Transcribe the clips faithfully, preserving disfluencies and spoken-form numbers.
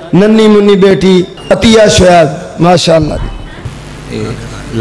ننی منی بیٹی عطیہ شعیب ماشاءاللہ لو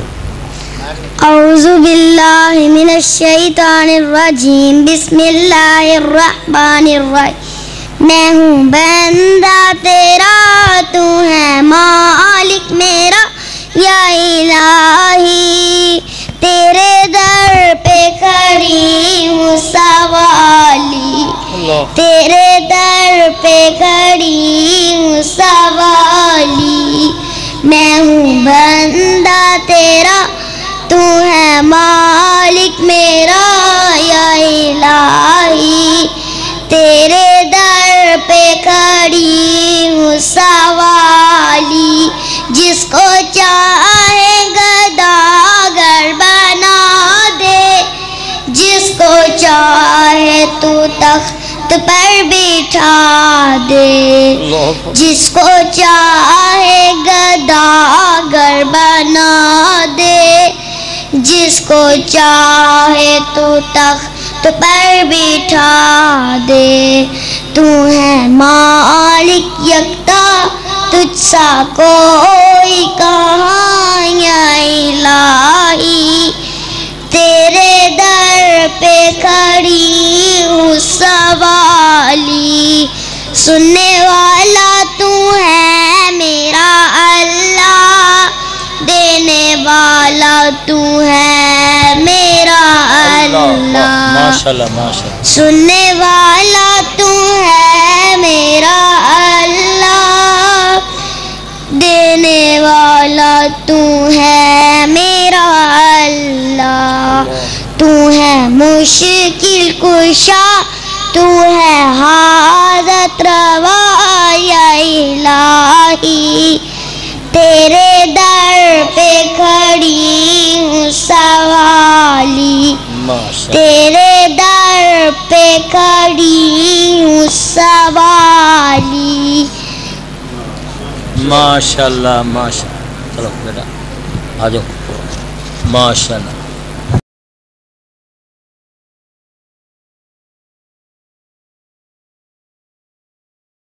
اعوذ باللہ من الشیطان الرجیم بسم اللہ الرحمن الرحیم میں ہوں بندہ تیرا تو ہے مالک میرا یا الہی تیرے در پہ کھڑی ہوں سوالی تیرے در پہ کھڑی ہوں سوالی میں ہوں بندہ تیرا تو ہے مالک میرا یا الہی تیرے در پہ کھڑی ہوں سوالی جس کو چاہے گداگر بنا دے جس کو چاہے تو تخت پر بٹھا دے جس کو چاہے گداگر بنا دے جس کو چاہے تو تخت پر بٹھا دے تو ہے مالک یکتا تجھ سا کوئی کہاں یا الہی تیرے در پہ کھڑی ہوں سوالی سننے والا تو ہے میرا اللہ دینے والا تو ہے میرا اللہ سننے والا تو ہے میرا اللہ دینے والا تو ہے میرا اللہ تو ہے مشکل کشا تو ہے حاجت روا یا الہی تیرے در پہ کھڑی ہوں سوالی تیرے در پہ کھڑی ہوں سوالی ماشاءاللہ ماشاءاللہ چلو بیٹا آ جاؤ ماشاءاللہ